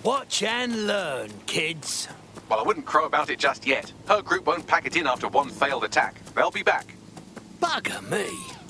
Watch and learn, kids. Well, I wouldn't crow about it just yet. Her group won't pack it in after one failed attack. They'll be back. Bugger me.